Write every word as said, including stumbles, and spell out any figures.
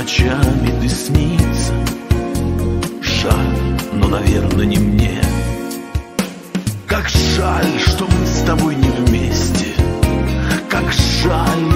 ночами ты снится. Жаль, но, наверное, не мне. Как жаль, что мы с тобой не вместе. Как жаль,